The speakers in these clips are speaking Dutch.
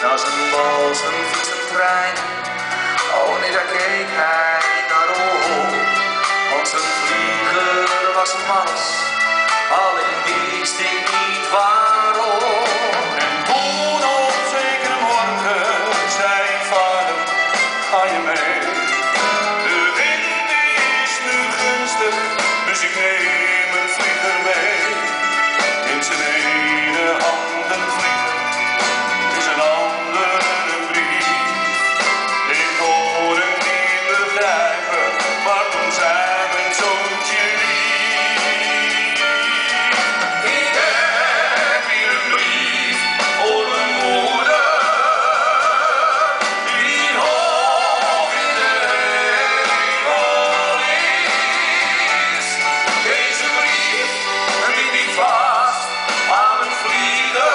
naar zijn bal, zijn fiets, een trein. Oh nee, daar keek hij niet naar op, want zijn vlieger was een mans, alleen wist ik niet waarom. En toen op zekere morgen zei vader, ga je mee? De wind is nu gunstig, dus ik neem een vlieger mee. In zijn ene hand een vlieger, in zijn andere een brief. Ik kon hem niet begrijpen, maar toen zei mijn zoontje lief. Ik heb hier een brief voor mijn moeder, die hoog in de hemel is. Deze brief bind ik vast aan een vlieger,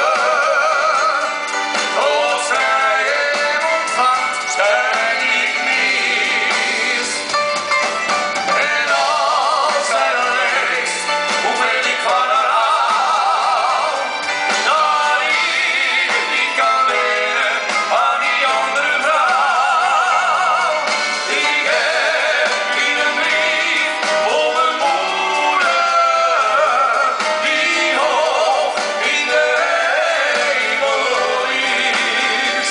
tot zij hem ontvangt, zij ik mis. En als zij dan leest hoeveel ik van haar hou, dat ik het niet kan leren aan die andere vrouw. Ik heb hier een brief voor mijn moeder, die hoog in de hemel is.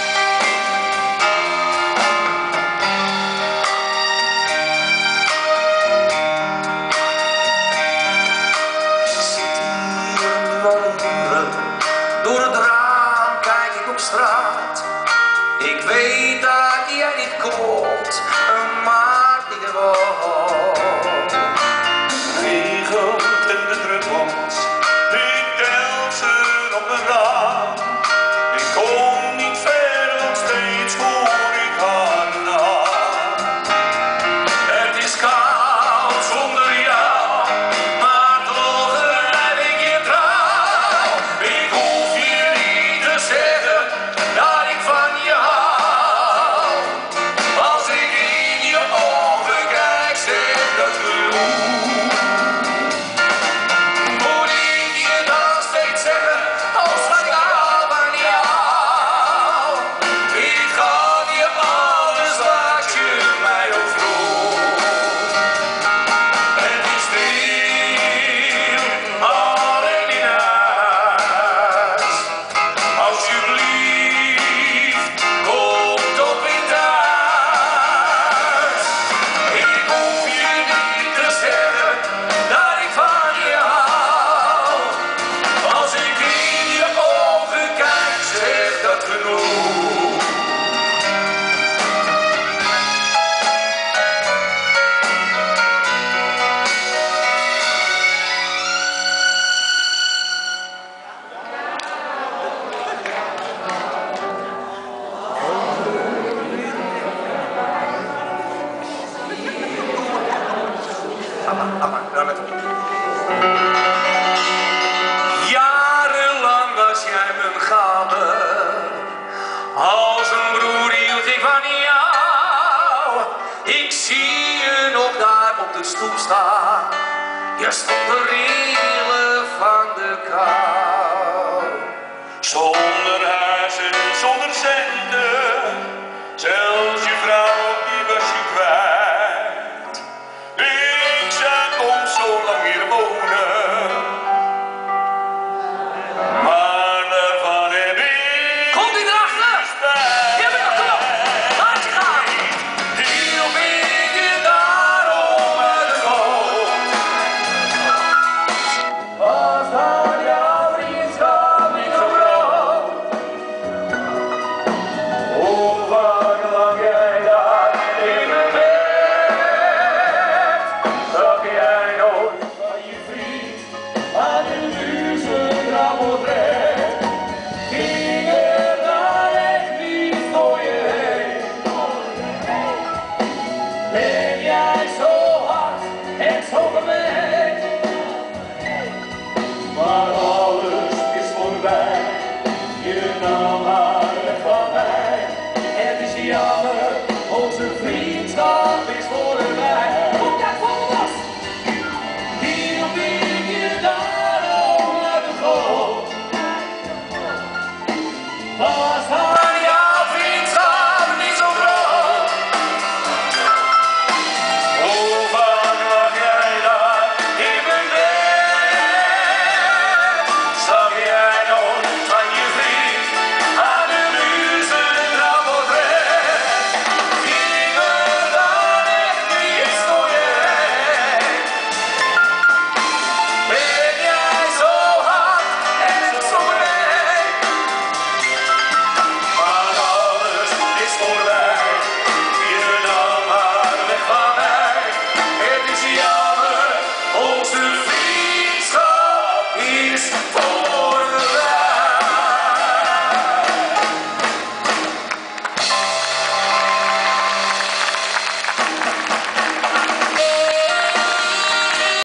Zit hier wel een uren, door het raam kijk ik op straat. Ik weet dat jij niet komt, maar ik wil. Regelt en de druk komt, ik tel ze op een raam. Ik kom niet ver, want steeds hoor ik haar naam. Het is koud zonder jou, maar toch blijf ik je trouw. Ik hoef je niet te zeggen dat ik van je hou. Als ik in je ogen kijk, zeg dat genoeg. Moet ik je dan steeds zeggen, als ik hou van jou? Ik gaf je alles wat je mij ook vroeg. Het is stil, alleen in huis. Alsjeblieft, kom toch weer thuis. Ik hoef je niet te zeggen dat ik van je hou. Als ik in je ogen kijk, zeg dat genoeg. Jarenlang was jij mijn gade, als een broer hield ik van jou. Ik zie je nog daar op de stoep staan, je stond te rillen van de kou. Zo